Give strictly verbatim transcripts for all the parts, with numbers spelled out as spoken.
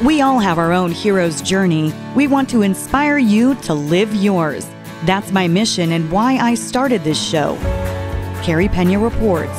We all have our own hero's journey. We want to inspire you to live yours. That's my mission and why I started this show. Carey Pena Reports.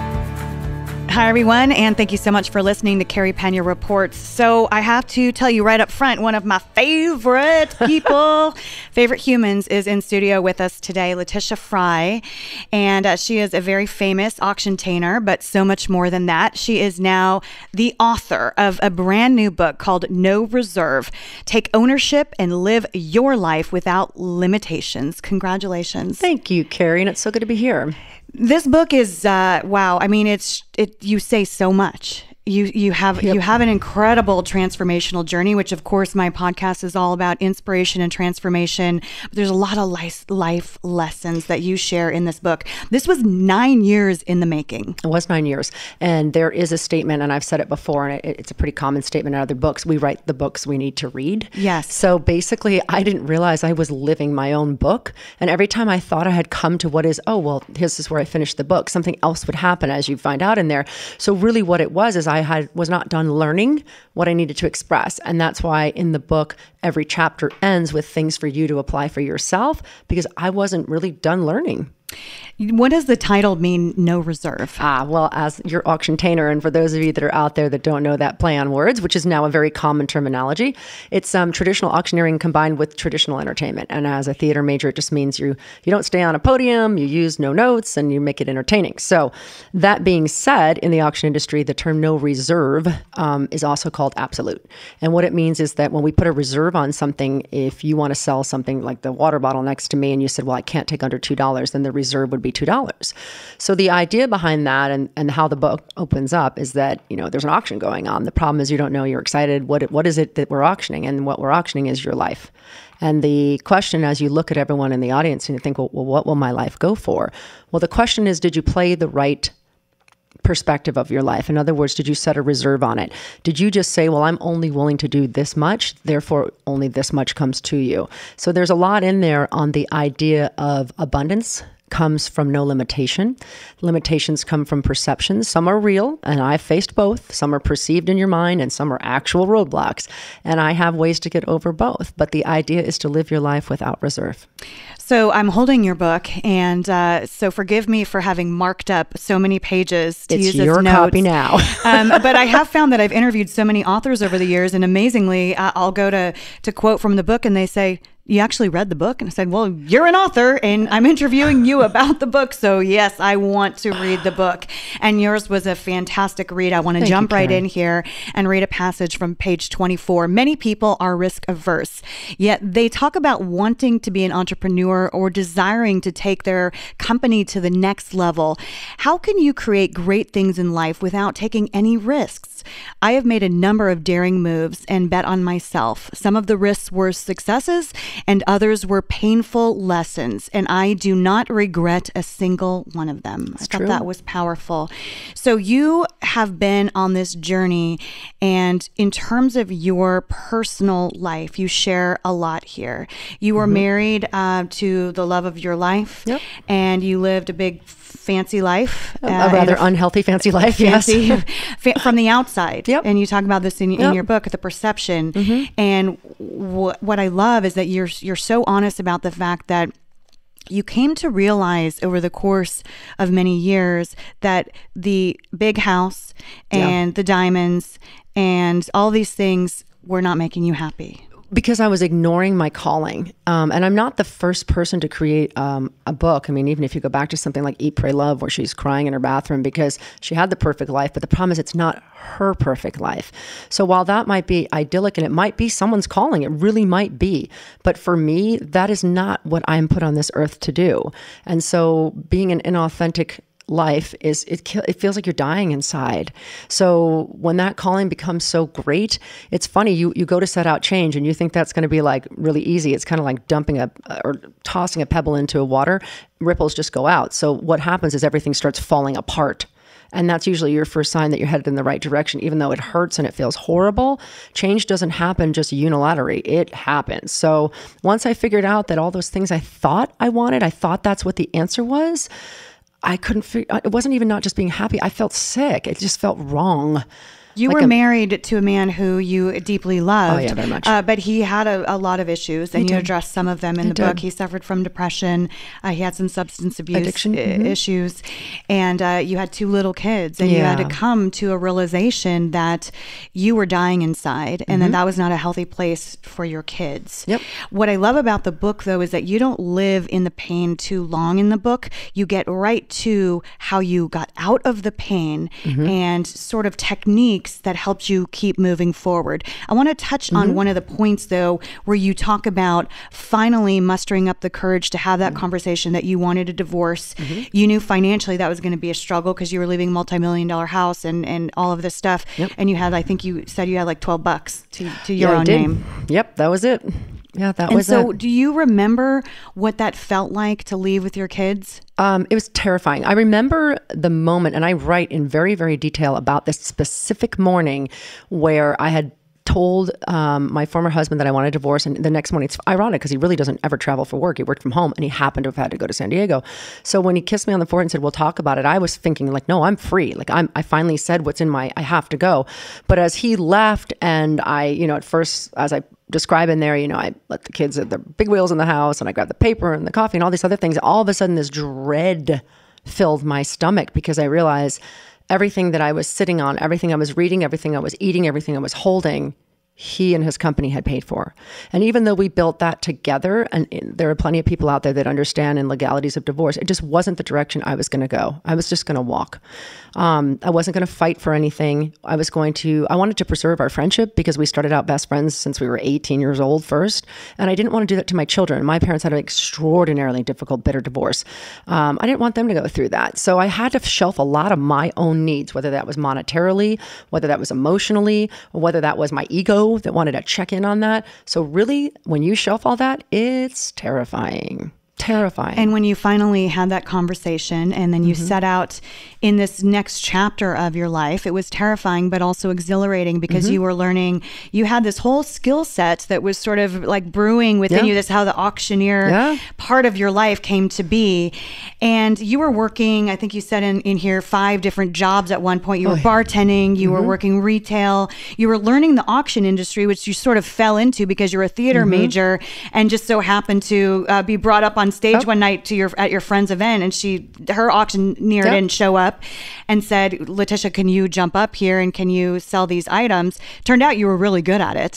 Hi, everyone, and thank you so much for listening to Carey Pena Reports. So I have to tell you right up front, one of my favorite people, favorite humans, is in studio with us today, Letitia Frye. And uh, she is a very famous auctiontainer, but so much more than that. She is now the author of a brand new book called No Reserve. Take ownership and live your life without limitations. Congratulations. Thank you, Carey, and it's so good to be here. This book is, uh, wow. I mean, it's, it, you say so much. You you have yep. you have an incredible transformational journey, which of course my podcast is all about inspiration and transformation. But there's a lot of life, life lessons that you share in this book. This was nine years in the making. It was nine years. And there is a statement, and I've said it before, and it, it's a pretty common statement in other books. We write the books we need to read. Yes. So basically, I didn't realize I was living my own book. And every time I thought I had come to what is, oh, well, this is where I finished the book, something else would happen, as you find out in there. So really what it was is I had was not done learning what I needed to express. And that's why in the book, every chapter ends with things for you to apply for yourself, because I wasn't really done learning. What does the title mean, No Reserve? Ah, well, as your auctiontainer, and for those of you that are out there that don't know that play on words, which is now a very common terminology, it's um, traditional auctioneering combined with traditional entertainment. And as a theater major, it just means you you don't stay on a podium, you use no notes, and you make it entertaining. So that being said, in the auction industry, the term no reserve um, is also called absolute. And what it means is that when we put a reserve on something, if you want to sell something like the water bottle next to me and you said, well, I can't take under two dollars, then the reserve would be two dollars. So the idea behind that and, and how the book opens up is that, you know, there's an auction going on. The problem is you don't know, you're excited. What what is it that we're auctioning? And what we're auctioning is your life. And the question, as you look at everyone in the audience and you think, well, well, what will my life go for? Well, the question is, did you play the right perspective of your life? In other words, did you set a reserve on it? Did you just say, well, I'm only willing to do this much, therefore only this much comes to you? So there's a lot in there on the idea of abundance comes from no limitation. Limitations come from perceptions. Some are real, and I've faced both. Some are perceived in your mind, and some are actual roadblocks. And I have ways to get over both. But the idea is to live your life without reserve. So I'm holding your book, and uh, so forgive me for having marked up so many pages to it's use as your notes. Copy now. um, but I have found that I've interviewed so many authors over the years, and amazingly, uh, I'll go to to quote from the book, and they say, you actually read the book? And I said, well, you're an author and I'm interviewing you about the book. So yes, I want to read the book. And yours was a fantastic read. I want to Thank jump you, right Carey. in here and read a passage from page twenty-four. Many people are risk averse, yet they talk about wanting to be an entrepreneur or desiring to take their company to the next level. How can you create great things in life without taking any risks? I have made a number of daring moves and bet on myself. Some of the risks were successes and others were painful lessons, and I do not regret a single one of them. That's I thought true. that was powerful. So you have been on this journey, and in terms of your personal life, you share a lot here. You were mm-hmm. married uh, to the love of your life, yep. and you lived a big fancy life. A, uh, a rather a unhealthy fancy life, fancy, yes. fa- from the outside. Yep. And you talk about this in, in Yep. your book, the perception. Mm-hmm. And wh- what I love is that you're you're so honest about the fact that you came to realize over the course of many years that the big house and yeah. the diamonds and all these things were not making you happy. Because I was ignoring my calling. Um, and I'm not the first person to create um, a book. I mean, even if you go back to something like Eat, Pray, Love, where she's crying in her bathroom because she had the perfect life, but the problem is it's not her perfect life. So while that might be idyllic and it might be someone's calling, it really might be. But for me, that is not what I'm put on this earth to do. And so being an inauthentic life is, it, it feels like you're dying inside. So when that calling becomes so great, it's funny, you, you go to set out change and you think that's going to be like really easy. It's kind of like dumping a, or tossing a pebble into a water, ripples just go out. So what happens is everything starts falling apart. And that's usually your first sign that you're headed in the right direction. Even though it hurts and it feels horrible, change doesn't happen just unilaterally. It happens. So once I figured out that all those things I thought I wanted, I thought that's what the answer was, I couldn't figure, it wasn't even not just being happy. I felt sick. It just felt wrong. You like were a, married to a man who you deeply loved. Oh, yeah, very much. Uh, but he had a, a lot of issues, and He you did. addressed some of them in He the did. book. He suffered from depression. Uh, he had some substance abuse Addiction. I- Mm-hmm. issues. And uh, you had two little kids, and you had to Yeah. come to a realization that you were dying inside, and Mm-hmm. that that was not a healthy place for your kids. Yep. What I love about the book, though, is that you don't live in the pain too long in the book. You get right to how you got out of the pain Mm-hmm. and sort of techniques that helped you keep moving forward. I want to touch Mm-hmm. on one of the points, though, where you talk about finally mustering up the courage to have that Mm-hmm. conversation that you wanted a divorce. You knew financially that was going to be a struggle because you were leaving a multi-million dollar house and, and all of this stuff. Yep. And you had, I think you said you had like twelve bucks to, to your Yeah, I own did. name. Yep, that was it. Yeah, that And was so it. do you remember what that felt like to leave with your kids? Um, it was terrifying. I remember the moment, and I write in very, very detail about this specific morning where I had told um, my former husband that I wanted a divorce. And the next morning, it's ironic because he really doesn't ever travel for work. He worked from home, and he happened to have had to go to San Diego. So when he kissed me on the forehead and said, we'll talk about it, I was thinking like, no, I'm free. Like I'm, I finally said what's in my, I have to go. But as he left, and I, you know, at first, as I describe in there, you know, I let the kids at the big wheels in the house, and I grabbed the paper and the coffee and all these other things. All of a sudden, this dread filled my stomach because I realized everything that I was sitting on, everything I was reading, everything I was eating, everything I was holding, he and his company had paid for. And even though we built that together, and there are plenty of people out there that understand in legalities of divorce, it just wasn't the direction I was going to go. I was just going to walk. Um, I wasn't going to fight for anything. I was going to, I wanted to preserve our friendship because we started out best friends since we were eighteen years old first. And I didn't want to do that to my children. My parents had an extraordinarily difficult, bitter divorce. Um, I didn't want them to go through that. So I had to shelf a lot of my own needs, whether that was monetarily, whether that was emotionally, or whether that was my ego that wanted to check in on that. So really, when you shelf all that, it's terrifying. Terrifying. And when you finally had that conversation and then you mm-hmm. set out in this next chapter of your life, it was terrifying, but also exhilarating because mm-hmm. you were learning, you had this whole skill set that was sort of like brewing within yeah. you. That's how the auctioneer yeah. part of your life came to be. And you were working, I think you said in, in here, five different jobs at one point. You were oh, bartending, you mm-hmm. were working retail, you were learning the auction industry, which you sort of fell into because you're a theater mm-hmm. major and just so happened to uh, be brought up on stage oh. one night to your at your friend's event, and she her auctioneer yep. didn't show up and said, Letitia, can you jump up here and can you sell these items? Turned out you were really good at it.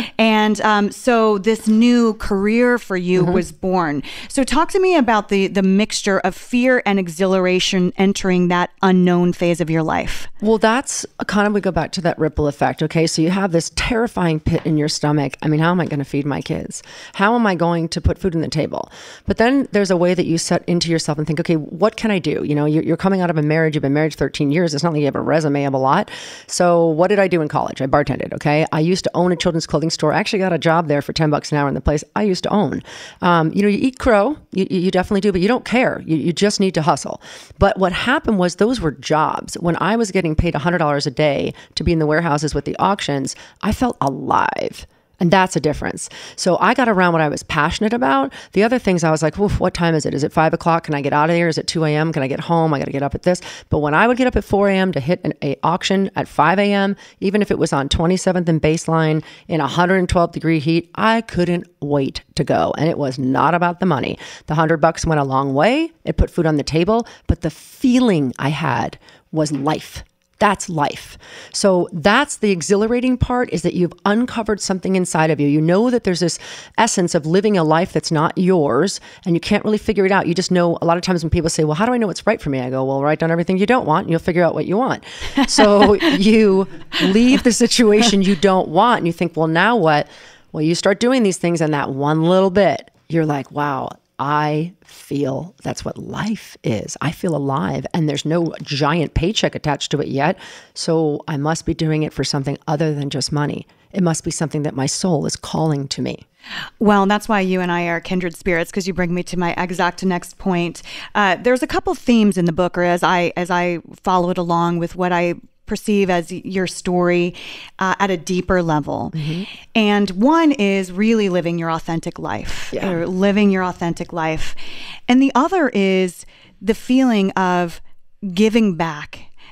And um, so this new career for you mm-hmm. was born. So talk to me about the the mixture of fear and exhilaration entering that unknown phase of your life. Well, that's kind of, we go back to that ripple effect. Okay, so you have this terrifying pit in your stomach. I mean, how am I going to feed my kids? How am I going to put food on the table? But then there's a way that you set into yourself and think, okay, what can I do? You know, you're, you're coming out of a marriage. You've been married thirteen years. It's not like you have a resume of a lot. So what did I do in college? I bartended. Okay. I used to own a children's clothing store. I actually got a job there for ten bucks an hour in the place I used to own. Um, you know, you eat crow. You, you definitely do, but you don't care. You, you just need to hustle. But what happened was those were jobs. When I was getting paid one hundred dollars a day to be in the warehouses with the auctions, I felt alive. And that's a difference. So I got around what I was passionate about. The other things I was like, woof, what time is it? Is it five o'clock? Can I get out of here? Is it two a.m.? Can I get home? I got to get up at this. But when I would get up at four a.m. to hit an a auction at five a.m., even if it was on twenty-seventh and Baseline in one hundred twelve degree heat, I couldn't wait to go. And it was not about the money. The hundred bucks went a long way. It put food on the table. But the feeling I had was life. That's life. So that's the exhilarating part, is that you've uncovered something inside of you. You know that there's this essence of living a life that's not yours, and you can't really figure it out. You just know, a lot of times when people say, well, how do I know what's right for me? I go, well, write down everything you don't want and you'll figure out what you want. So you leave the situation you don't want and you think, well, now what? Well, you start doing these things, and that one little bit, you're like, wow, I feel that's what life is. I feel alive, and there's no giant paycheck attached to it yet. So I must be doing it for something other than just money. It must be something that my soul is calling to me. Well, that's why you and I are kindred spirits, because you bring me to my exact next point. Uh, there's a couple themes in the book, or as I as I followed along with what I perceive as your story uh, at a deeper level. Mm-hmm. And one is really living your authentic life, yeah. or living your authentic life. And the other is the feeling of giving back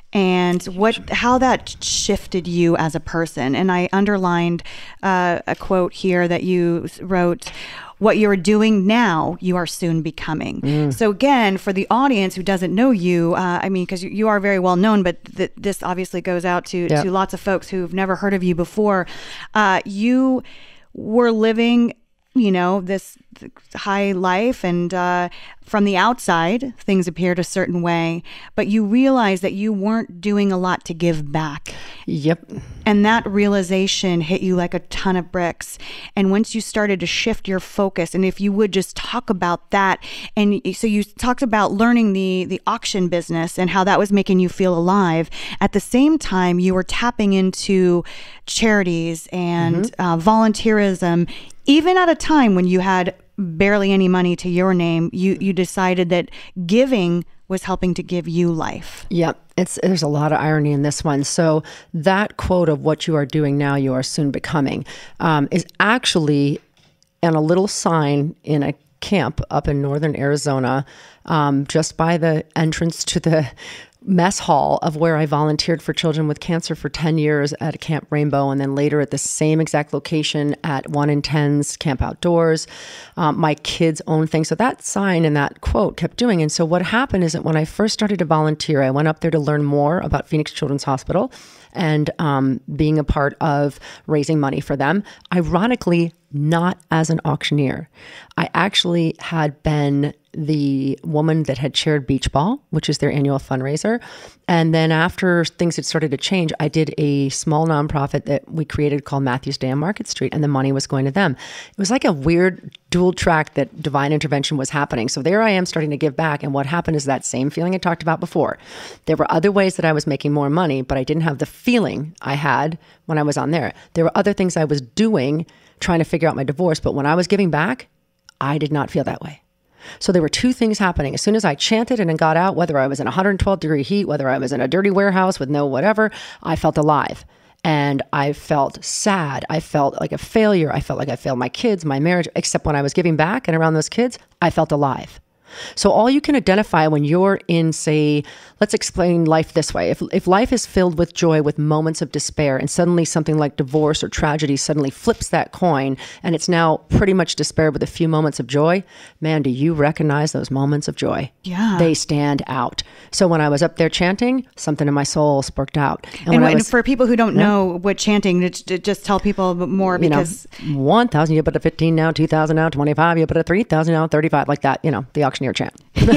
and what how that shifted you as a person. And I underlined uh, a quote here that you wrote: "What you're doing now, you are soon becoming." Mm. So again, for the audience who doesn't know you, uh, I mean, because you, you are very well known, but th- this obviously goes out to, yep. to lots of folks who've never heard of you before. Uh, you were living, you know, this high life, and uh, from the outside, things appeared a certain way, but you realized that you weren't doing a lot to give back. Yep. And that realization hit you like a ton of bricks. And once you started to shift your focus, and if you would just talk about that, and so you talked about learning the the auction business and how that was making you feel alive. At the same time, you were tapping into charities and mm-hmm. uh, volunteerism. Even at a time when you had barely any money to your name, you, you decided that giving was helping to give you life. Yep. It's, there's a lot of irony in this one. So that quote of "what you are doing now, you are soon becoming," um, is actually on a little sign in a camp up in northern Arizona, um, just by the entrance to the mess hall of where I volunteered for children with cancer for ten years at Camp Rainbow, and then later at the same exact location at one in ten's Camp Outdoors, um, my kids' own thing. So that sign and that quote kept doing. And so what happened is that when I first started to volunteer, I went up there to learn more about Phoenix Children's Hospital and um, being a part of raising money for them. Ironically, not as an auctioneer. I actually had been the woman that had chaired Beach Ball, which is their annual fundraiser. And then after things had started to change, I did a small nonprofit that we created called Matthews Day on Market Street, and the money was going to them. It was like a weird dual track that divine intervention was happening. So there I am starting to give back. And what happened is that same feeling I talked about before. There were other ways that I was making more money, but I didn't have the feeling I had when I was on there. There were other things I was doing trying to figure out my divorce, but when I was giving back, I did not feel that way. So there were two things happening. As soon as I chanted and got out, whether I was in one hundred twelve degree heat, whether I was in a dirty warehouse with no whatever, I felt alive. And I felt sad. I felt like a failure. I felt like I failed my kids, my marriage, except when I was giving back and around those kids, I felt alive. So all you can identify when you're in, say, let's explain life this way. If if life is filled with joy, with moments of despair, and suddenly something like divorce or tragedy suddenly flips that coin, and it's now pretty much despair with a few moments of joy, man, do you recognize those moments of joy? Yeah. They stand out. So when I was up there chanting, something in my soul sparked out. And, and, when was, and for people who don't yeah. know what chanting, just tell people more, because... You know, one thousand, you put a fifteen now, two thousand now, twenty-five, you put a three thousand now, thirty-five, like that, you know, the auctioneer chant.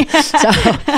so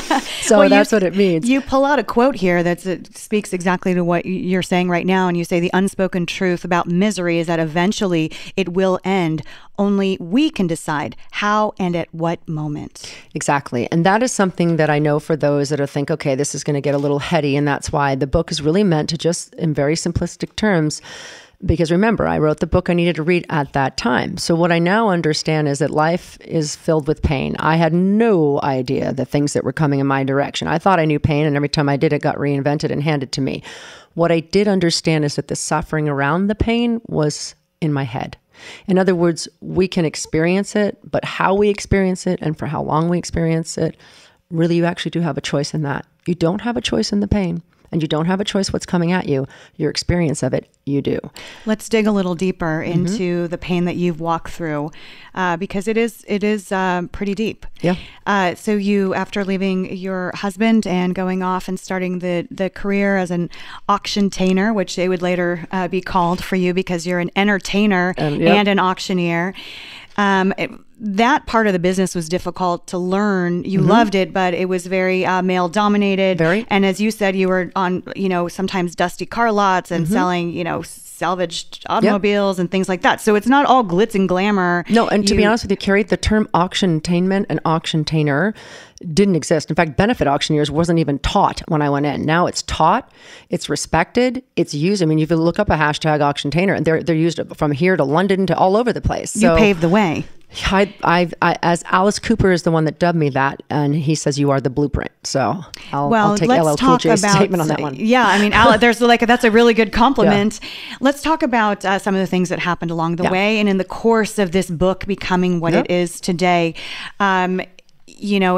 so well, that's you, what it means. You pull out a quote here that speaks exactly to what you're saying right now, and you say the unspoken truth about misery is that eventually it will end. Only we can decide how and at what moment. Exactly. And that is something that I know for those that are think, okay, this is going to get a little heady, and that's why the book is really meant to just, in very simplistic terms, because remember, I wrote the book I needed to read at that time. So what I now understand is that life is filled with pain. I had no idea the things that were coming in my direction. I thought I knew pain, and every time I did, it got reinvented and handed to me. What I did understand is that the suffering around the pain was in my head. In other words, we can experience it, but how we experience it and for how long we experience it, really you actually do have a choice in that. You don't have a choice in the pain. And you don't have a choice what's coming at you. Your experience of it, you do. Let's dig a little deeper into mm-hmm. the pain that you've walked through, uh, because it is it is uh, pretty deep. Yeah. Uh, so you, after leaving your husband and going off and starting the the career as an auctiontainer, which they would later uh, be called for you because you're an entertainer um, yep. and an auctioneer. Um, it, that part of the business was difficult to learn. You mm-hmm. loved it, but it was very uh, male dominated. Very. And as you said, you were on, you know, sometimes dusty car lots and mm-hmm. selling, you know, salvaged automobiles yep. and things like that. So it's not all glitz and glamour. No, and to you, be honest with you, Carey, the term auctiontainment and auctiontainer didn't exist. In fact, benefit auctioneers wasn't even taught when I went in. Now it's taught, it's respected, it's used. I mean, you can look up a hashtag auctiontainer, and they're they're used from here to London to all over the place. So, you paved the way. I, I've, I, as Alice Cooper is the one that dubbed me that, and he says you are the blueprint. So I'll, well, I'll take let's L L Cool J's about, statement on that one. Yeah, I mean, Al, there's like that's a really good compliment. Yeah. Let's talk about uh, some of the things that happened along the yeah. way, and in the course of this book becoming what yeah. it is today. Um, you know, and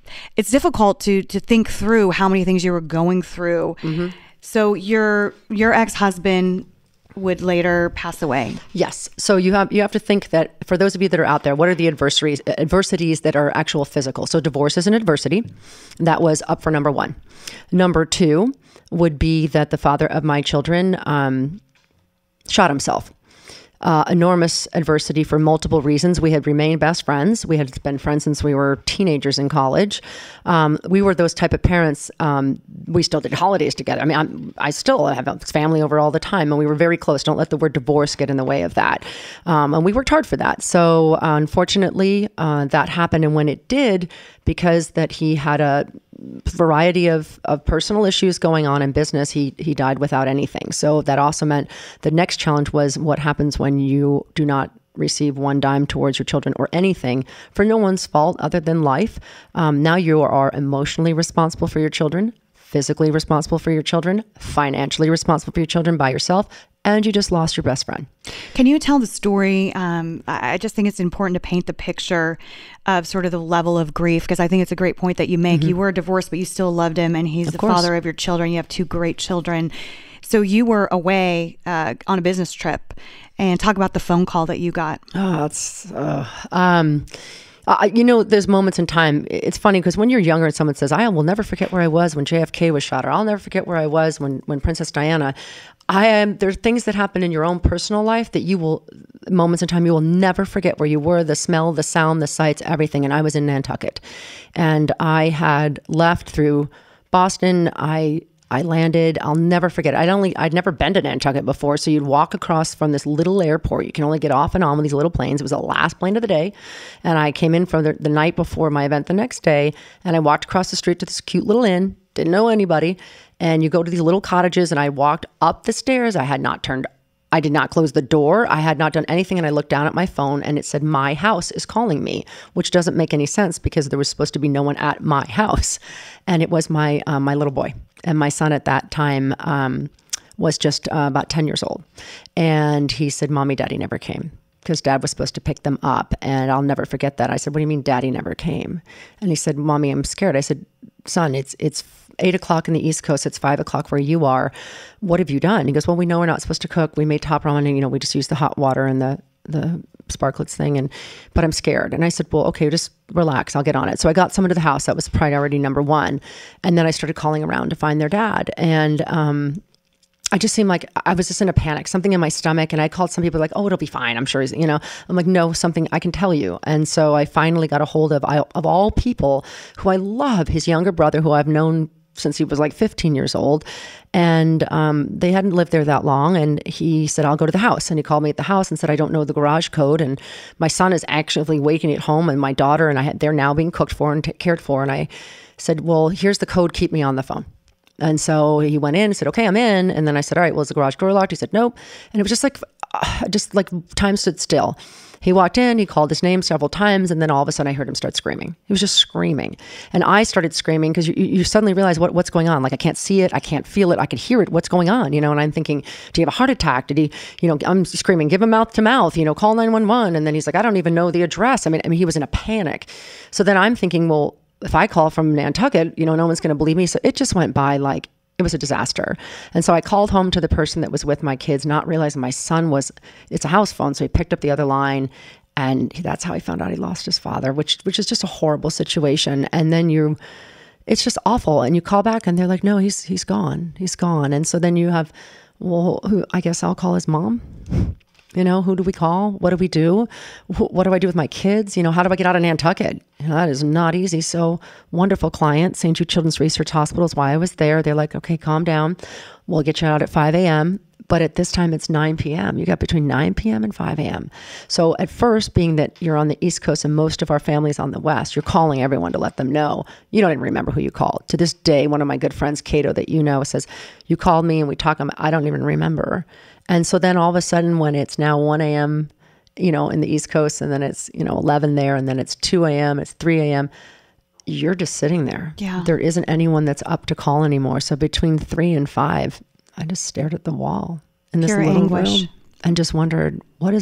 it's difficult to to think through how many things you were going through. Mm-hmm. So your your ex-husband would later pass away. Yes. So you have you have to think that for those of you that are out there, what are the adversities adversities that are actual physical? So divorce is an adversity. That was up for number one. Number two would be that the father of my children um, shot himself. Uh, enormous adversity for multiple reasons. We had remained best friends. We had been friends since we were teenagers in college. Um, we were those type of parents. Um, we still did holidays together. I mean, I'm, I still have a family over all the time, and we were very close. Don't let the word divorce get in the way of that. Um, and we worked hard for that. So uh, unfortunately, uh, that happened. And when it did, because that he had a variety of, of personal issues going on in business, he he died without anything. So that also meant the next challenge was what happens when you do not receive one dime towards your children or anything for no one's fault other than life. Um, now you are emotionally responsible for your children, physically responsible for your children, financially responsible for your children by yourself, and you just lost your best friend. Can you tell the story? Um, I just think it's important to paint the picture of sort of the level of grief, because I think it's a great point that you make. Mm-hmm. You were divorced, but you still loved him, and he's of the course. father of your children. You have two great children. So you were away uh, on a business trip, and talk about the phone call that you got. Oh, it's... Uh, um, Uh, you know, there's moments in time. It's funny because when you're younger and someone says, I will never forget where I was when J F K was shot, or I'll never forget where I was when, when Princess Diana, I am, there's things that happen in your own personal life that you will, moments in time, you will never forget where you were, the smell, the sound, the sights, everything. And I was in Nantucket, and I had left through Boston. I I landed, I'll never forget. I'd only, I'd never been to Nantucket before. So you'd walk across from this little airport. You can only get off and on with these little planes. It was the last plane of the day. And I came in from the, the night before my event the next day. And I walked across the street to this cute little inn. Didn't know anybody. And you go to these little cottages, and I walked up the stairs. I had not turned, I did not close the door. I had not done anything. And I looked down at my phone, and it said, my house is calling me, which doesn't make any sense because there was supposed to be no one at my house. And it was my, uh, my little boy. And my son at that time um, was just uh, about ten years old. And he said, Mommy, Daddy never came, because Dad was supposed to pick them up. And I'll never forget that. I said, what do you mean Daddy never came? And he said, Mommy, I'm scared. I said, son, it's it's eight o'clock in the East Coast. It's five o'clock where you are. What have you done? He goes, well, we know we're not supposed to cook. We made top ramen, and, you know, we just use the hot water and the the sparklets thing, and but I'm scared. And I said, well, okay, just relax, I'll get on it. So I got someone to the house. That was priority number one. And then I started calling around to find their dad. And um, I just seemed like I was just in a panic, something in my stomach. And I called some people like, oh, it'll be fine, I'm sure he's, you know, I'm like, no, something I can tell you. And so I finally got a hold of, of all people, who I love, his younger brother, who I've known since he was like fifteen years old. And um, they hadn't lived there that long. And he said, I'll go to the house. And he called me at the house and said, I don't know the garage code. And my son is actually waiting at home, and my daughter and I, they're now being cooked for and t- cared for. And I said, well, here's the code. Keep me on the phone. And so he went in and said, okay, I'm in. And then I said, all right, well, is the garage door locked? He said, nope. And it was just like, uh, just like time stood still. He walked in, he called his name several times, and then all of a sudden I heard him start screaming. He was just screaming. And I started screaming because you, you suddenly realize what, what's going on. Like, I can't see it, I can't feel it, I could hear it. What's going on? You know, and I'm thinking, do you have a heart attack? Did he, you know, I'm screaming, give him mouth to mouth, you know, call nine one one. And then he's like, I don't even know the address. I mean, I mean, he was in a panic. So then I'm thinking, well, if I call from Nantucket, you know, no one's going to believe me. So it just went by like, it was a disaster. And so I called home to the person that was with my kids, not realizing my son was, it's a house phone. So he picked up the other line, and that's how he found out he lost his father, which, which is just a horrible situation. And then you, it's just awful. And you call back and they're like, no, he's, he's gone, he's gone. And so then you have, well, who, I guess I'll call his mom. You know, who do we call? What do we do? What do I do with my kids? You know, how do I get out of Nantucket? You know, that is not easy. So wonderful client, Saint Jude Children's Research Hospital is why I was there. They're like, okay, calm down. We'll get you out at five a.m. But at this time, it's nine p.m. You got between nine p.m. and five a.m. So at first, being that you're on the East Coast and most of our family's on the West, you're calling everyone to let them know. You don't even remember who you called. To this day, one of my good friends, Cato, that you know, says, you called me and we talk, I don't even remember. And so then all of a sudden, when it's now one a.m., you know, in the East Coast, and then it's, you know, eleven there, and then it's two a.m., it's three a.m., you're just sitting there. Yeah. There isn't anyone that's up to call anymore. So between three and five, I just stared at the wall in this Pure little anguish. room and just wondered, what is,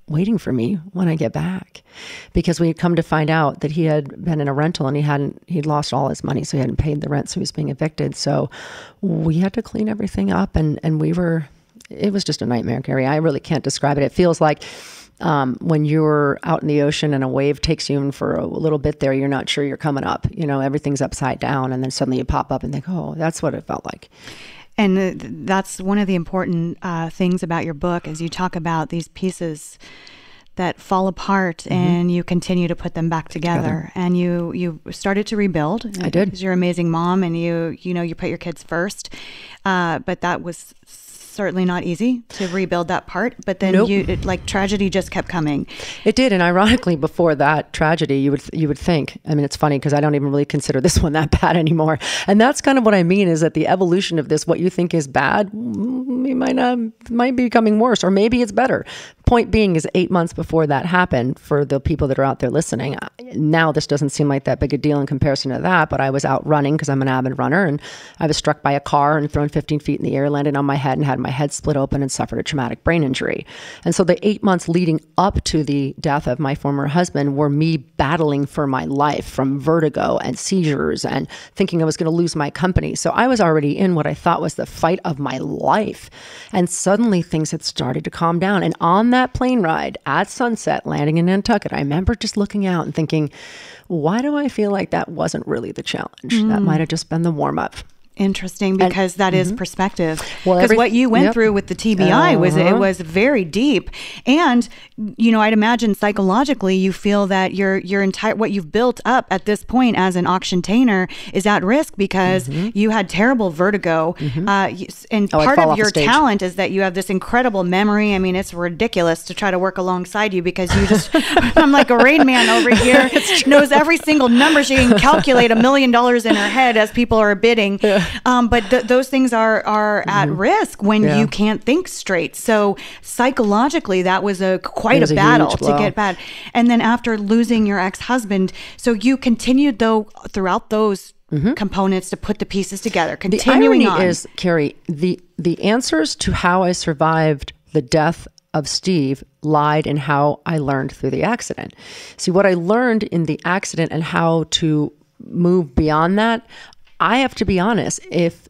waiting for me when I get back, because we had come to find out that he had been in a rental and he hadn't, he'd lost all his money. So he hadn't paid the rent. So he was being evicted. So we had to clean everything up, and, and we were, it was just a nightmare, Carey. I really can't describe it. It feels like um, when you're out in the ocean and a wave takes you in for a little bit there, you're not sure you're coming up, you know, everything's upside down, and then suddenly you pop up and think, oh, that's what it felt like. And that's one of the important uh, things about your book, is you talk about these pieces that fall apart, mm-hmm. and you continue to put them back together. together. And you you started to rebuild. I did. Because you're an amazing mom, and you you know you put your kids first. Uh, but that was certainly not easy to rebuild that part. But then nope. you it, like tragedy just kept coming. It did, and ironically, before that tragedy, you would you would think. I mean, it's funny because I don't even really consider this one that bad anymore. And that's kind of what I mean, is that the evolution of this, what you think is bad, it might not might be becoming worse, or maybe it's better. Point being is, eight months before that happened, for the people that are out there listening, now this doesn't seem like that big a deal in comparison to that, but I was out running because I'm an avid runner, and I was struck by a car and thrown fifteen feet in the air, landed on my head, and had my head split open and suffered a traumatic brain injury. And so the eight months leading up to the death of my former husband were me battling for my life, from vertigo and seizures and thinking I was going to lose my company. So I was already in what I thought was the fight of my life. And suddenly things had started to calm down. And on that plane ride at sunset, landing in Nantucket, I remember just looking out and thinking, why do I feel like that wasn't really the challenge? Mm. That might have just been the warm-up. Interesting, because and, that is mm-hmm. perspective. Well, because what you went yep. through with the T B I uh-huh. was it was very deep, and you know, I'd imagine psychologically you feel that your your entire what you've built up at this point as an auctiontainer is at risk, because mm-hmm. you had terrible vertigo, mm-hmm. uh, and oh, part of your talent is that you have this incredible memory. I mean, it's ridiculous to try to work alongside you, because you just I'm like a Rain Man over here, knows every single number. She can calculate a million dollars in her head as people are bidding. Yeah. Um, but th- those things are are mm-hmm. at risk when yeah. you can't think straight. So psychologically, that was a quite was a battle a to get bad. And then after losing your ex-husband, so you continued though throughout those mm-hmm. components to put the pieces together. Continuing the irony on. is, Carey, the the answers to how I survived the death of Steve lied in how I learned through the accident. See, what I learned in the accident and how to move beyond that, I have to be honest, if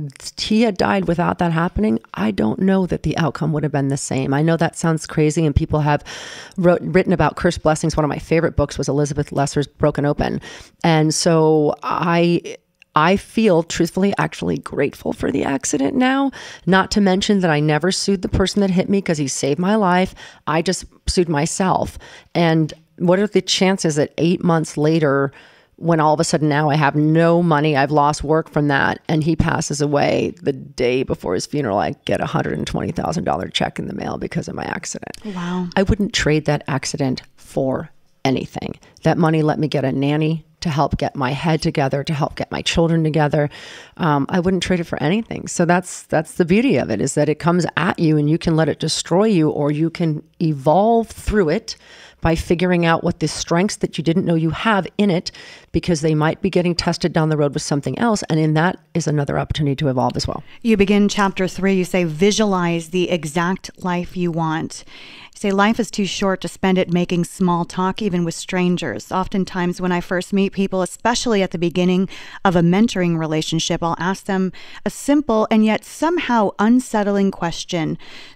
he had died without that happening, I don't know that the outcome would have been the same. I know that sounds crazy, and people have wrote, written about cursed blessings. One of my favorite books was Elizabeth Lesser's Broken Open. And so I... I feel, truthfully, actually grateful for the accident now, not to mention that I never sued the person that hit me because he saved my life. I just sued myself. And what are the chances that eight months later, when all of a sudden now I have no money, I've lost work from that, and he passes away the day before his funeral, I get a one hundred twenty thousand dollars check in the mail because of my accident. Wow. I wouldn't trade that accident for anything. That money let me get a nanny to help get my head together, to help get my children together. Um, I wouldn't trade it for anything. So that's that's the beauty of it, is that it comes at you and you can let it destroy you, or you can evolve through it by figuring out what the strengths that you didn't know you have in it, because they might be getting tested down the road with something else. And in that is another opportunity to evolve as well. You begin chapter three, you say, visualize the exact life you want. You say, life is too short to spend it making small talk, even with strangers. Oftentimes when I first meet people, especially at the beginning of a mentoring relationship, I'll ask them a simple and yet somehow unsettling question.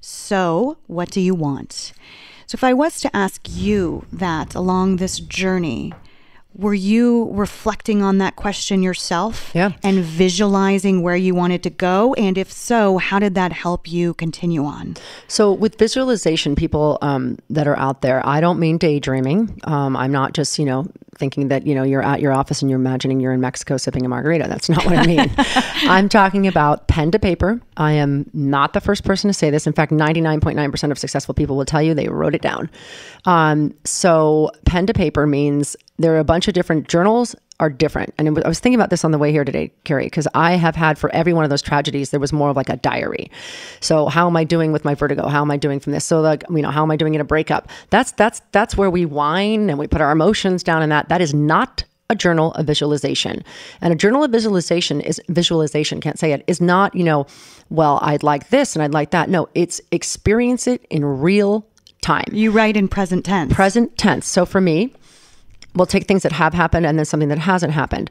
So, what do you want? So if I was to ask you that along this journey, were you reflecting on that question yourself yeah. and visualizing where you wanted to go? And if so, how did that help you continue on? So with visualization, people um, that are out there, I don't mean daydreaming. Um, I'm not just, you know, thinking that, you know, you're at your office and you're imagining you're in Mexico sipping a margarita. That's not what I mean. I'm talking about pen to paper. I am not the first person to say this. In fact, ninety-nine point nine percent of successful people will tell you they wrote it down. Um, so pen to paper means there are a bunch of different journals are different. And it was, I was thinking about this on the way here today, Carey, because I have had for every one of those tragedies, there was more of like a diary. So how am I doing with my vertigo? How am I doing from this? So like, you know, how am I doing in a breakup? That's, that's, that's where we whine and we put our emotions down in that. That is not a journal of visualization. And a journal of visualization is visualization, can't say it, is not, you know, well, I'd like this and I'd like that. No, it's experience it in real time. You write in present tense. Present tense. So for me, we'll take things that have happened and then something that hasn't happened.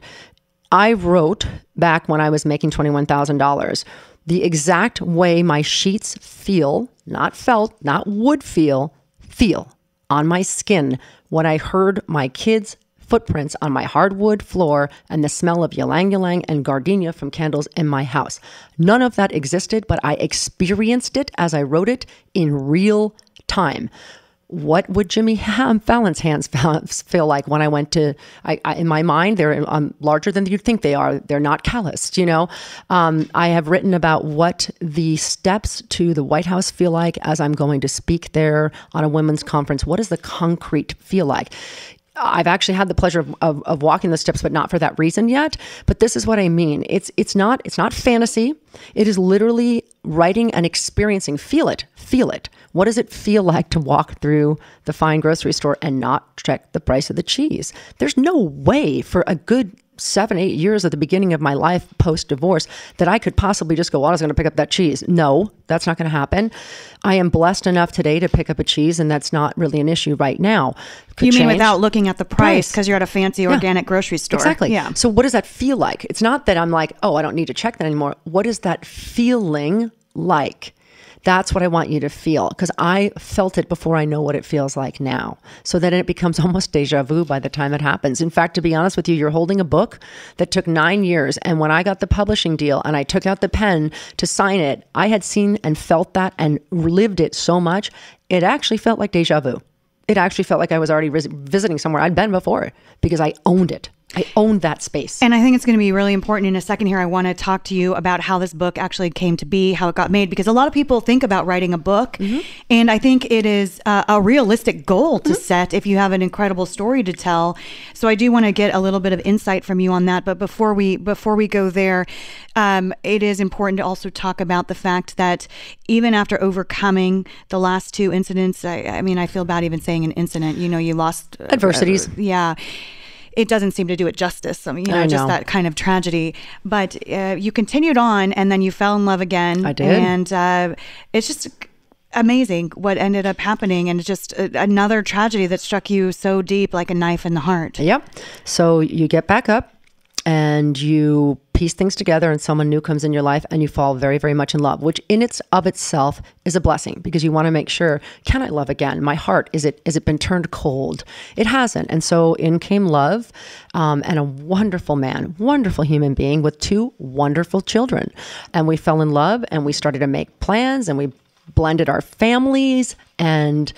I wrote back when I was making twenty-one thousand dollars, the exact way my sheets feel, not felt, not would feel, feel on my skin when I heard my kids' footprints on my hardwood floor and the smell of ylang-ylang and gardenia from candles in my house. None of that existed, but I experienced it as I wrote it in real time. What would Jimmy Fallon's hands feel like when I went to, I, I, in my mind, they're um, larger than you'd think they are. They're not calloused, you know? Um, I have written about what the steps to the White House feel like as I'm going to speak there on a women's conference. What does the concrete feel like? I've actually had the pleasure of, of, of walking the steps, but not for that reason yet. But this is what I mean. It's it's not it's not fantasy. It is literally writing and experiencing. Feel it. Feel it. What does it feel like to walk through the fine grocery store and not check the price of the cheese? There's no way for a good seven, eight years at the beginning of my life post-divorce that I could possibly just go, well, I was going to pick up that cheese. No, that's not going to happen. I am blessed enough today to pick up a cheese, and that's not really an issue right now. Could you mean change. Without looking at the price because you're at a fancy organic yeah. grocery store? Exactly. Yeah. So what does that feel like? It's not that I'm like, oh, I don't need to check that anymore. What is that feeling like? That's what I want you to feel, because I felt it before I know what it feels like now. So then it becomes almost deja vu by the time it happens. In fact, to be honest with you, you're holding a book that took nine years. And when I got the publishing deal and I took out the pen to sign it, I had seen and felt that and lived it so much, it actually felt like deja vu. It actually felt like I was already vis- visiting somewhere I'd been before because I owned it. I owned that space. And I think it's going to be really important in a second here. I want to talk to you about how this book actually came to be, how it got made, because a lot of people think about writing a book. Mm-hmm. And I think it is uh, a realistic goal to mm-hmm. set if you have an incredible story to tell. So I do want to get a little bit of insight from you on that. But before we before we go there, um, it is important to also talk about the fact that even after overcoming the last two incidents, I, I mean, I feel bad even saying an incident, you know, you lost uh, adversities. Uh, yeah. It doesn't seem to do it justice. I mean, you know, I know. just that kind of tragedy. But uh, you continued on, and then you fell in love again. I did. And uh, it's just amazing what ended up happening, and just a, another tragedy that struck you so deep, like a knife in the heart. Yep. So you get back up, and you piece things together, and someone new comes in your life, and you fall very, very much in love, which in its of itself is a blessing, because you want to make sure, can I love again? My heart, is it, is it been turned cold? It hasn't. And so in came love, um, and a wonderful man, wonderful human being with two wonderful children. And we fell in love, and we started to make plans, and we blended our families. And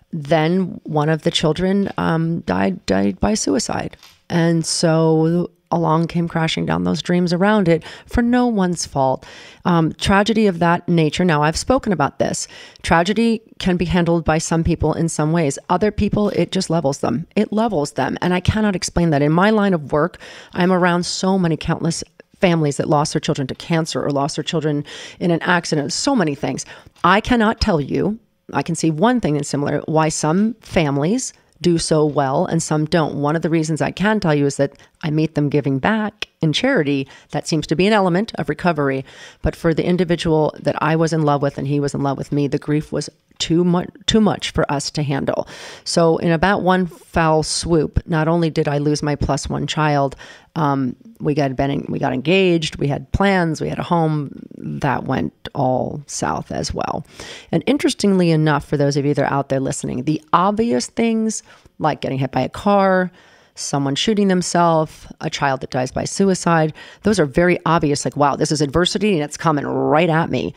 then one of the children um, died, died by suicide. And so along came crashing down those dreams around it for no one's fault. Um, tragedy of that nature. Now, I've spoken about this. Tragedy can be handled by some people in some ways. Other people, it just levels them. It levels them. And I cannot explain that. In my line of work, I'm around so many countless families that lost their children to cancer or lost their children in an accident, so many things. I cannot tell you, I can see one thing that's similar, why some families do so well and some don't. One of the reasons I can tell you is that I meet them giving back in charity. That seems to be an element of recovery. But for the individual that I was in love with and he was in love with me, the grief was too much, too much for us to handle. So in about one foul swoop, not only did I lose my plus one child, um, we got been, we got engaged, we had plans, we had a home. That went all south as well. And interestingly enough, for those of you that are out there listening, the obvious things like getting hit by a car, someone shooting themselves, a child that dies by suicide, those are very obvious, like, wow, this is adversity and it's coming right at me.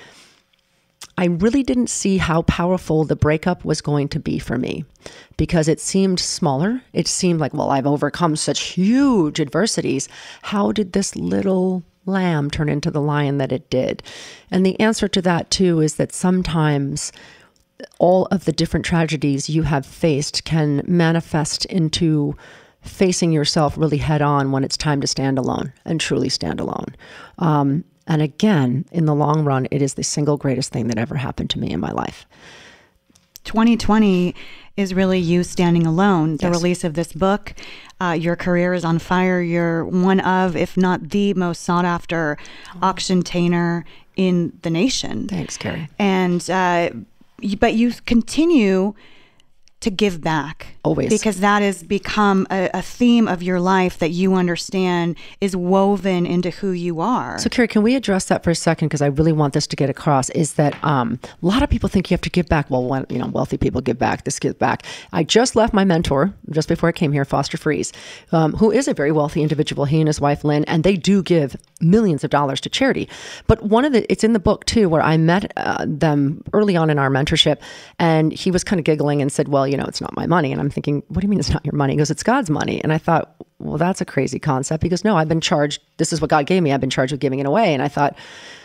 I really didn't see how powerful the breakup was going to be for me, because it seemed smaller. It seemed like, well, I've overcome such huge adversities. How did this little lamb turn into the lion that it did? And the answer to that too is that sometimes all of the different tragedies you have faced can manifest into facing yourself really head on when it's time to stand alone and truly stand alone. Um, And again, in the long run, it is the single greatest thing that ever happened to me in my life. twenty twenty is really you standing alone. The Yes. release of this book, uh, your career is on fire. You're one of, if not the most sought after auctiontainer in the nation. Thanks, Carey. And uh, but you continue to give back. Always. Because that has become a, a theme of your life that you understand is woven into who you are. So Carey, can we address that for a second? Because I really want this to get across, is that um, a lot of people think you have to give back. Well, when, you know, wealthy people give back, this give back. I just left my mentor just before I came here, Foster Fries, um, who is a very wealthy individual, he and his wife, Lynn, and they do give millions of dollars to charity. But one of the, it's in the book too, where I met uh, them early on in our mentorship, and he was kind of giggling and said, well, you know, it's not my money. And I'm thinking, what do you mean it's not your money? He goes, it's God's money. And I thought, well, that's a crazy concept. He goes, no, I've been charged. This is what God gave me. I've been charged with giving it away. And I thought,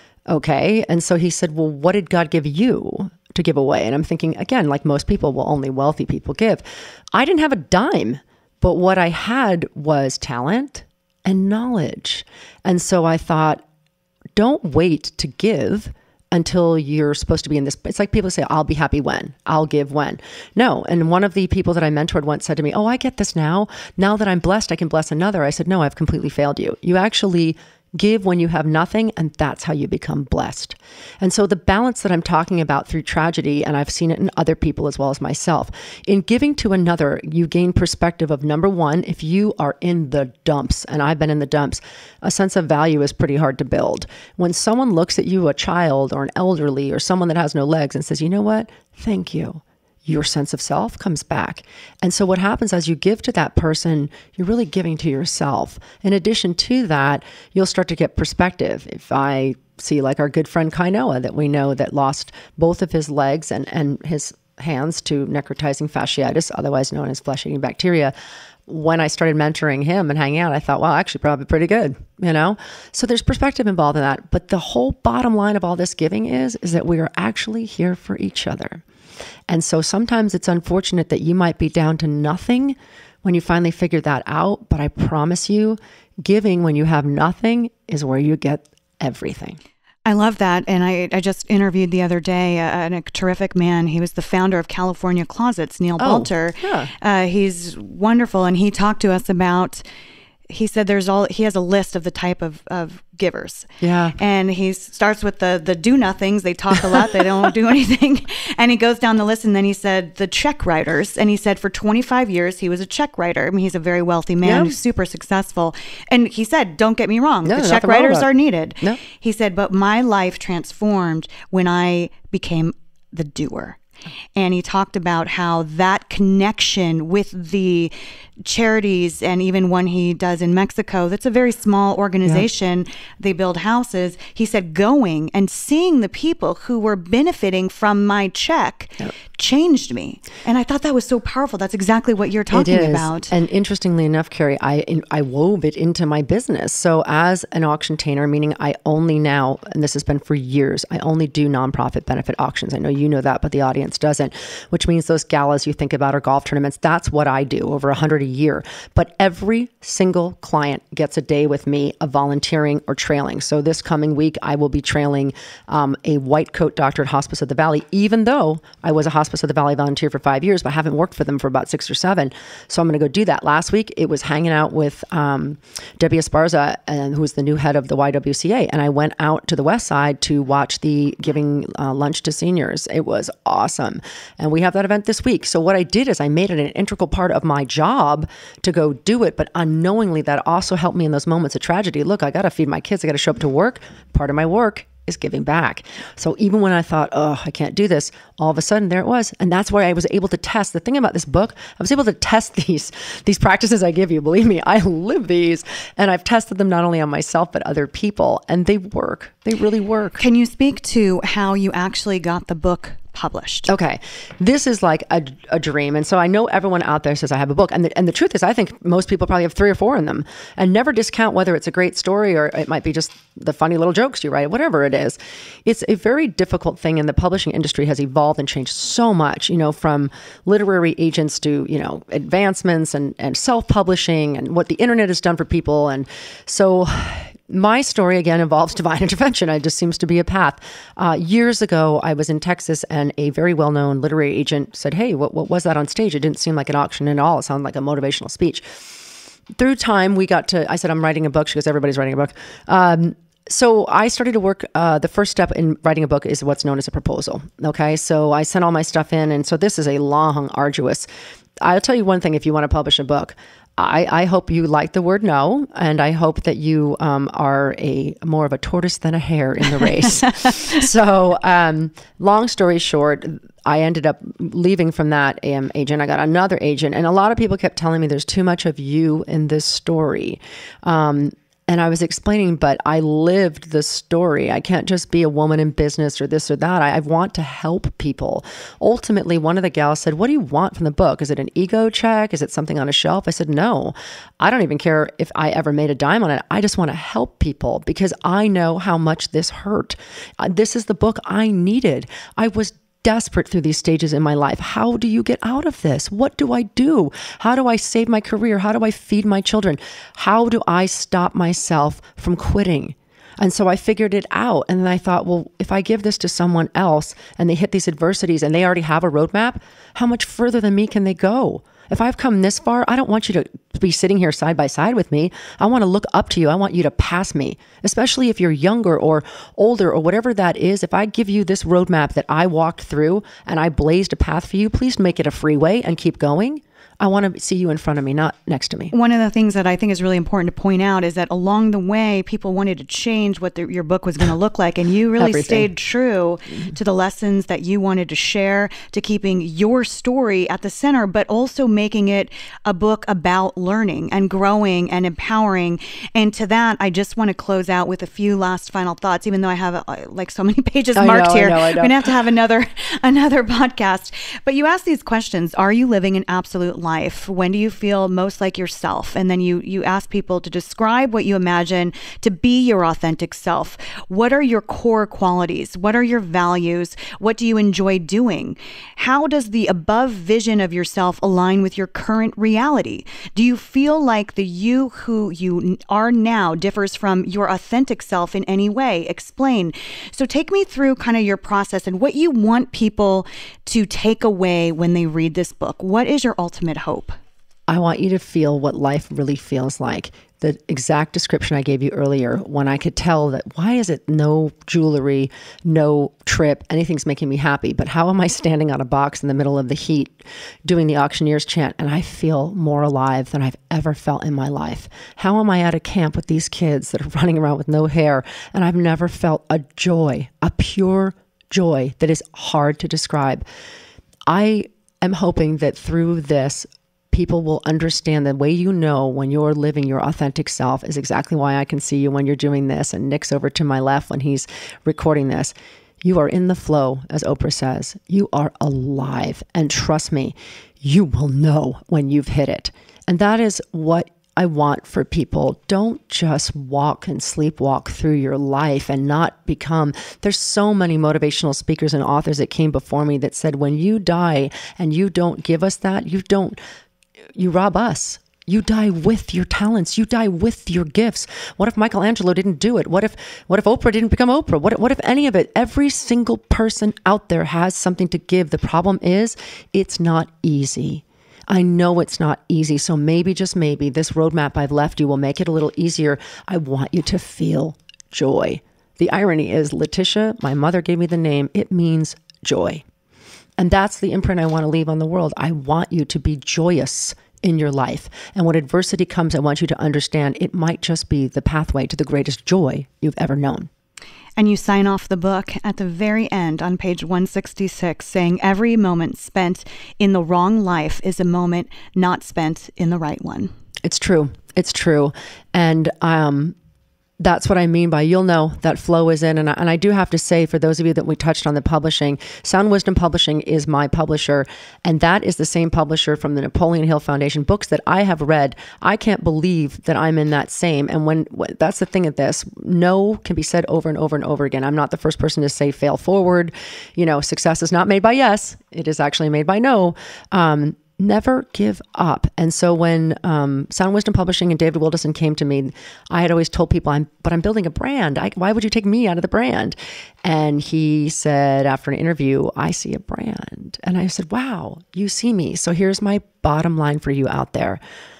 okay. And so he said, well, what did God give you to give away? And I'm thinking, again, like most people, well, only wealthy people give. I didn't have a dime, but what I had was talent and knowledge. And so I thought, don't wait to give until you're supposed to be in this. It's like people say, I'll be happy when, I'll give when. No. And one of the people that I mentored once said to me, oh, I get this now. Now that I'm blessed, I can bless another. I said, no, I've completely failed you. You actually give when you have nothing, and that's how you become blessed. And so the balance that I'm talking about through tragedy, and I've seen it in other people as well as myself, in giving to another, you gain perspective of, number one, if you are in the dumps, and I've been in the dumps, a sense of value is pretty hard to build. When someone looks at you, a child or an elderly or someone that has no legs, and says, you know what, thank you, your sense of self comes back. And so what happens as you give to that person, you're really giving to yourself. In addition to that, you'll start to get perspective. If I see like our good friend Kainoa that we know that lost both of his legs and, and his hands to necrotizing fasciitis, otherwise known as flesh-eating bacteria, when I started mentoring him and hanging out, I thought, well, actually probably pretty good, you know? So there's perspective involved in that. But the whole bottom line of all this giving is, is that we are actually here for each other. And so sometimes it's unfortunate that you might be down to nothing when you finally figure that out. But I promise you, giving when you have nothing is where you get everything. I love that. And I, I just interviewed the other day a, a terrific man. He was the founder of California Closets, Neil Oh, Balter. yeah. Uh, he's wonderful. And he talked to us about, he said there's all, he has a list of the type of, of givers. Yeah. And he starts with the, the do nothings. They talk a lot. They don't do anything. And he goes down the list. And then he said the check writers. And he said for twenty-five years, he was a check writer. I mean, he's a very wealthy man Yeah. who's super successful. And he said, don't get me wrong. No, the nothing check wrong writers about it. are needed. No. He said, but my life transformed when I became the doer. And he talked about how that connection with the charities, and even one he does in Mexico, that's a very small organization. Yeah. They build houses. He said going and seeing the people who were benefiting from my check yep. changed me. And I thought that was so powerful. That's exactly what you're talking it is. about. And interestingly enough, Carey, I I wove it into my business. So as an auctiontainer, meaning I only now, and this has been for years, I only do nonprofit benefit auctions. I know you know that, but the audience doesn't, which means those galas you think about or golf tournaments, that's what I do, over a hundred a year. But every single client gets a day with me of volunteering or trailing. So this coming week, I will be trailing um, a white coat doctor at Hospice of the Valley, even though I was a Hospice of the Valley volunteer for five years, but I haven't worked for them for about six or seven. So I'm going to go do that. Last week, it was hanging out with um, Debbie Esparza, and who is the new head of the Y W C A. And I went out to the West Side to watch the giving uh, lunch to seniors. It was awesome. And we have that event this week. So what I did is I made it an integral part of my job to go do it, but unknowingly that also helped me in those moments of tragedy. Look, I got to feed my kids. I got to show up to work. Part of my work is giving back. So even when I thought, oh, I can't do this, all of a sudden there it was. And that's where I was able to test. The thing about this book, I was able to test these, these practices I give you. Believe me, I live these, and I've tested them not only on myself, but other people, and they work. They really work. Can you speak to how you actually got the book published? Okay. This is like a, a dream. And so I know everyone out there says I have a book. And the, and the truth is, I think most people probably have three or four in them, and never discount whether it's a great story or it might be just the funny little jokes you write, whatever it is. It's a very difficult thing. And the publishing industry has evolved and changed so much, you know, from literary agents to, you know, advancements and, and self-publishing and what the internet has done for people. And so my story, again, involves divine intervention. It just seems to be a path. Uh, years ago, I was in Texas, and a very well-known literary agent said, hey, what, what was that on stage? It didn't seem like an auction at all. It sounded like a motivational speech. Through time, we got to, I said, I'm writing a book. She goes, everybody's writing a book. Um, So I started to work, uh, the first step in writing a book is what's known as a proposal. Okay. So I sent all my stuff in. And so this is a long, arduous, I'll tell you one thing, if you want to publish a book, I, I hope you like the word no, and I hope that you um, are a more of a tortoise than a hare in the race. So um, long story short, I ended up leaving from that um, agent. I got another agent, and a lot of people kept telling me there's too much of you in this story. Um, And I was explaining, but I lived the story. I can't just be a woman in business or this or that. I, I want to help people. Ultimately, one of the gals said, what do you want from the book? Is it an ego check? Is it something on a shelf? I said, no, I don't even care if I ever made a dime on it. I just want to help people because I know how much this hurt. Uh, this is the book I needed. I was desperate through these stages in my life. How do you get out of this? What do I do? How do I save my career? How do I feed my children? How do I stop myself from quitting? And so I figured it out. And then I thought, well, if I give this to someone else and they hit these adversities and they already have a roadmap, how much further than me can they go? If I've come this far, I don't want you to be sitting here side by side with me. I want to look up to you. I want you to pass me, especially if you're younger or older or whatever that is. If I give you this roadmap that I walked through and I blazed a path for you, please make it a freeway and keep going. I want to see you in front of me, not next to me. One of the things that I think is really important to point out is that along the way, people wanted to change what the, your book was going to look like. And you really stayed true to the lessons that you wanted to share, to keeping your story at the center, but also making it a book about learning and growing and empowering. And to that, I just want to close out with a few last final thoughts, even though I have uh, like so many pages I marked know, here. I know, I know. We're going to have to have another, another podcast. But you ask these questions. Are you living an absolute life? Life? When do you feel most like yourself? And then you you ask people to describe what you imagine to be your authentic self. What are your core qualities? What are your values? What do you enjoy doing? How does the above vision of yourself align with your current reality? Do you feel like the you who you are now differs from your authentic self in any way? Explain. So take me through kind of your process and what you want people to take away when they read this book. What is your ultimate hope? I want you to feel what life really feels like. The exact description I gave you earlier, when I could tell that why is it no jewelry, no trip, anything's making me happy, but how am I standing on a box in the middle of the heat doing the auctioneer's chant and I feel more alive than I've ever felt in my life? How am I at a camp with these kids that are running around with no hair and I've never felt a joy, a pure joy that is hard to describe? I am hoping that through this, people will understand the way you know when you're living your authentic self is exactly why I can see you when you're doing this. And Nick's over to my left when he's recording this. You are in the flow, as Oprah says. You are alive. And trust me, you will know when you've hit it. And that is what I want for people. Don't just walk and sleepwalk through your life and not become, there's so many motivational speakers and authors that came before me that said, when you die and you don't give us that, you don't, you rob us. You die with your talents. You die with your gifts. What if Michelangelo didn't do it? What if what if Oprah didn't become Oprah? What, what if any of it? Every single person out there has something to give. The problem is it's not easy. I know it's not easy. So maybe, just maybe, this roadmap I've left you will make it a little easier. I want you to feel joy. The irony is, Letitia, my mother gave me the name. It means joy. And that's the imprint I want to leave on the world. I want you to be joyous in your life. And when adversity comes, I want you to understand it might just be the pathway to the greatest joy you've ever known. And you sign off the book at the very end on page one sixty-six saying every moment spent in the wrong life is a moment not spent in the right one. It's true. It's true. And um, that's what I mean by you'll know that flow is in. And I, and I do have to say, for those of you that we touched on the publishing, Sound Wisdom Publishing is my publisher. And that is the same publisher from the Napoleon Hill Foundation. Books that I have read, I can't believe that I'm in that same. And when, when that's the thing of this, no can be said over and over and over again. I'm not the first person to say fail forward. You know, success is not made by yes. It is actually made by no. Um, Never give up. And so when um, Sound Wisdom Publishing and David Wilderson came to me, I had always told people, "I'm, but I'm building a brand. I, why would you take me out of the brand?" And he said, after an interview, "I see a brand." And I said, "Wow, you see me." So here's my bottom line for you out there.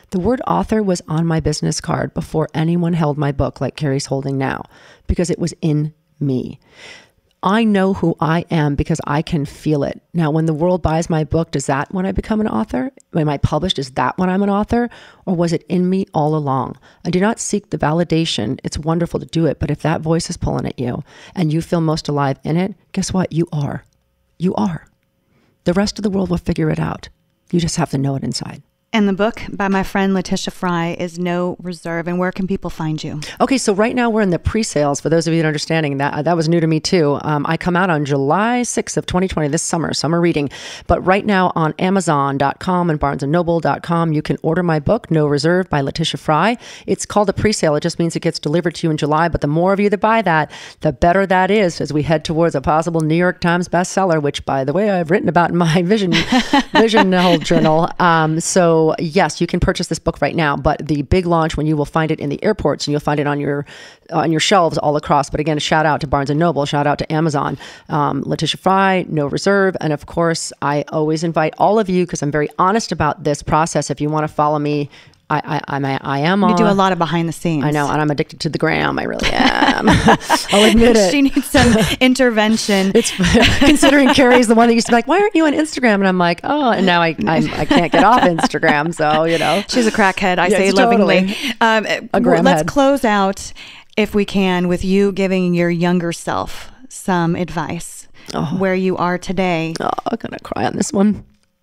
The word author was on my business card before anyone held my book like Carey's holding now, because it was in me. I know who I am because I can feel it. Now, when the world buys my book, does that when I become an author? When I published, is that when I'm an author? Or was it in me all along? I do not seek the validation. It's wonderful to do it. But if that voice is pulling at you and you feel most alive in it, guess what? You are. You are. The rest of the world will figure it out. You just have to know it inside. And the book by my friend Letitia Frye is No Reserve. And where can people find you? Okay, so right now we're in the pre-sales. For those of you that are understanding, that that was new to me too. Um, I come out on July sixth of twenty twenty, this summer, summer reading. But right now on amazon dot com and barnes and noble dot com, you can order my book, No Reserve by Letitia Frye. It's called a pre-sale. It just means it gets delivered to you in July. But the more of you that buy that, the better that is as we head towards a possible New York Times bestseller, which, by the way, I've written about in my vision, vision whole journal. Um, so So yes, you can purchase this book right now, but the big launch when you will find it in the airports and you'll find it on your on your shelves all across. But again, shout out to Barnes and Noble, shout out to Amazon, um, Letitia Frye, No Reserve. And of course, I always invite all of you, because I'm very honest about this process. If you want to follow me, I, I, I'm, I am on. You do a lot of behind the scenes. I know, and I'm addicted to the gram. I really am. I'll admit it. She needs some intervention. It's considering Carey's the one that used to be like, "Why aren't you on Instagram?" And I'm like, "Oh," and now I I'm, I can't get off Instagram. So you know, she's a crackhead. I yes, say totally. lovingly. Um, a gram let's head. close out, if we can, with you giving your younger self some advice oh. where you are today. Oh, I'm gonna cry on this one.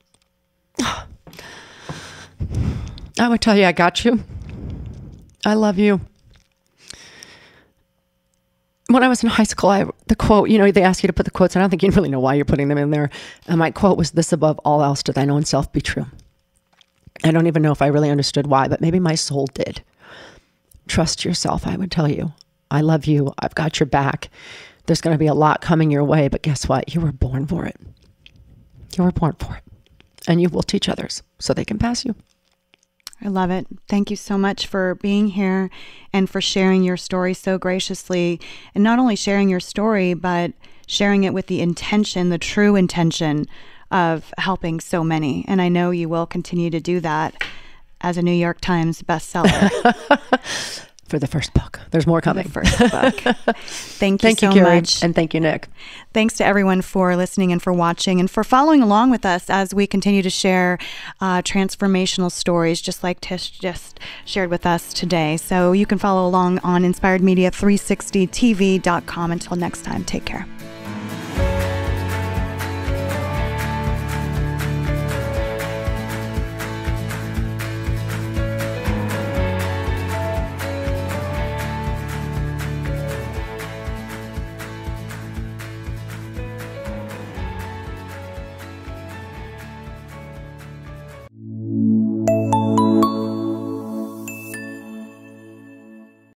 I would tell you, I got you. I love you. When I was in high school, I, the quote, you know, they ask you to put the quotes, and I don't think you really know why you're putting them in there. And my quote was, "This above all else, to thine own self be true." I don't even know if I really understood why, but maybe my soul did. Trust yourself, I would tell you. I love you. I've got your back. There's going to be a lot coming your way, but guess what? You were born for it. You were born for it. And you will teach others so they can pass you. I love it. Thank you so much for being here and for sharing your story so graciously. And not only sharing your story, but sharing it with the intention, the true intention of helping so many. And I know you will continue to do that as a New York Times bestseller. For the first book. There's more coming. For the first book. Thank you thank so you, Carey, much. and thank you, Nick. Thanks to everyone for listening and for watching and for following along with us as we continue to share uh, transformational stories, just like Tish just shared with us today. So you can follow along on inspired media three sixty T V dot com. Until next time, take care.